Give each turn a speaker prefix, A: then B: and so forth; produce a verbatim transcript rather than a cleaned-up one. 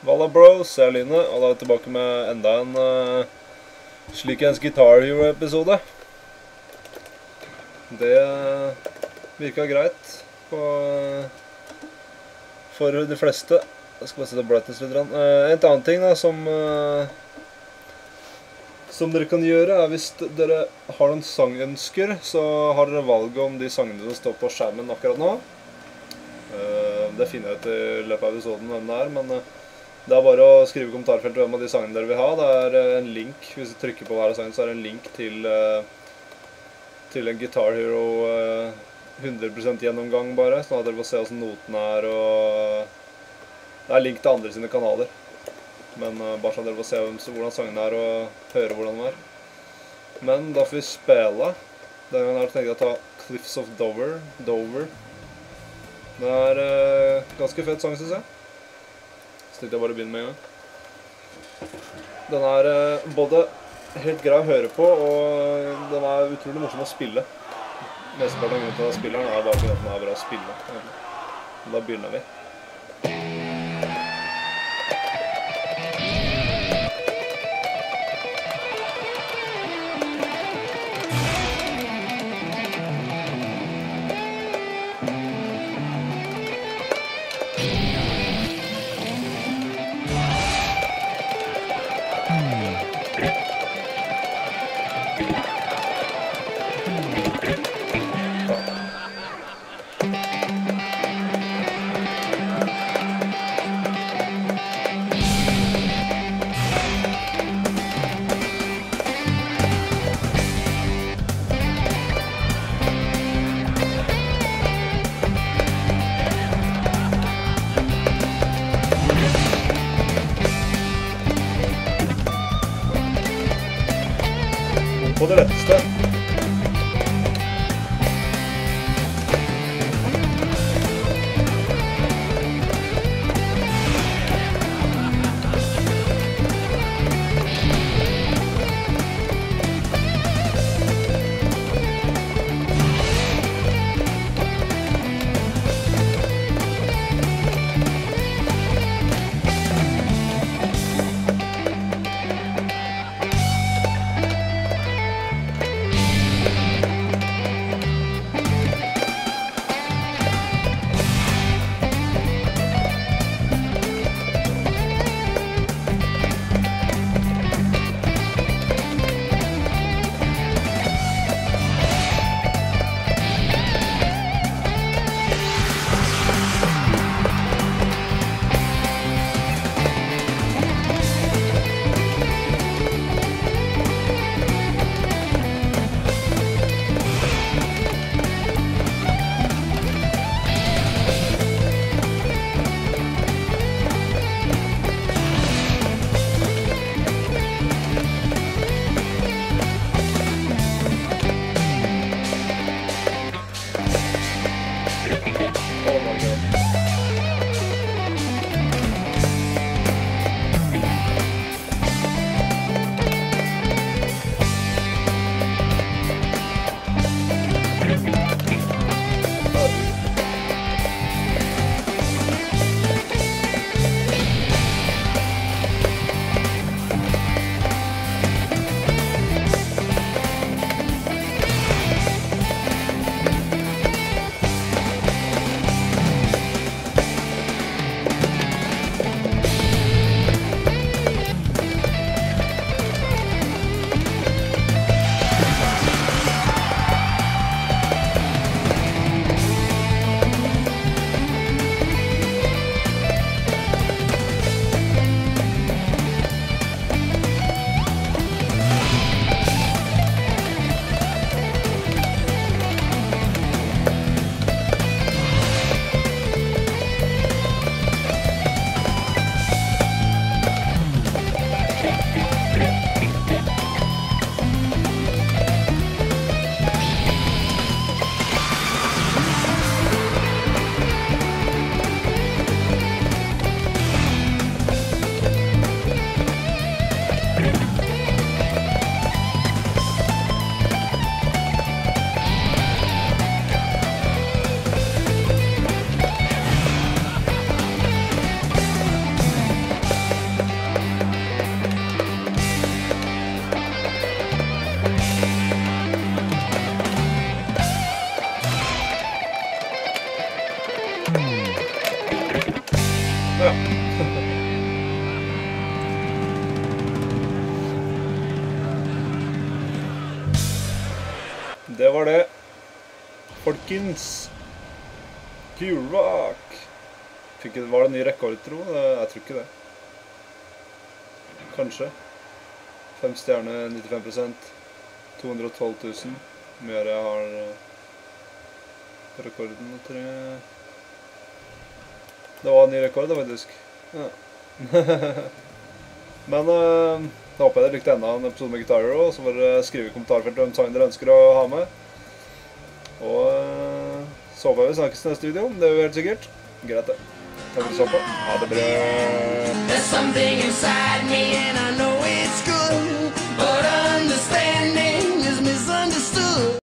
A: Walla Bros, jeg er Line, og da er jeg tilbake med enda en uh, Slikens Guitar Hero-episode. Det uh, virket greit på, uh, for de fleste. Jeg skal bare sette brightness litt. Uh, en annen ting da, som, uh, som dere kan gjøre, er hvis dere har noen sangønsker, så har dere valget om de sangene som står på skjermen akkurat nå. Uh, det finner jeg ut i løpet av episoden hvem det er, men... Uh, Det er bare å skrive i kommentarfeltet hvem av de sangene dere vil ha. Det er en link, hvis du trykker på hver sang, så er det en link til, til en Guitar Hero hundre prosent gjennomgang bare, sånn at dere får se hvordan notene er, og det er link til andre sine kanaler. Men bare sånn at dere får se hvordan sangene er, og høre hvordan de er. Men da får vi spille. Denne gangen her tenkte jeg å ta Cliffs of Dover. Dover. Det er ganske fett sang, synes jeg. Så tenkte jeg bare å begynne med en gang. Den er eh, både helt grei å høre på, og den er utrolig morsom å spille. Mesteparten av grunnen til å spille den er bare fordi den er bra å spille. Da begynner vi. På det letteste. Det var det. Folkens. Q-Rock. Var det en ny rekord, tro? Jeg tror ikke det. Kanskje. Fem stjerner, nittifem prosent. to hundre og tolv tusen. Mer jeg har rekorden, tror jeg. Det var en ny rekord, da, faktisk. Ja. Men uh, da håper jeg dere likte enda en episode med Guitar Hero, så får dere skrive i kommentarfeltet hvem sang dere ønsker å ha med. Og uh, så håper jeg vi snakkes i neste video, det er jo helt sikkert. Greit det. Takk for at du så på. Ha det bra.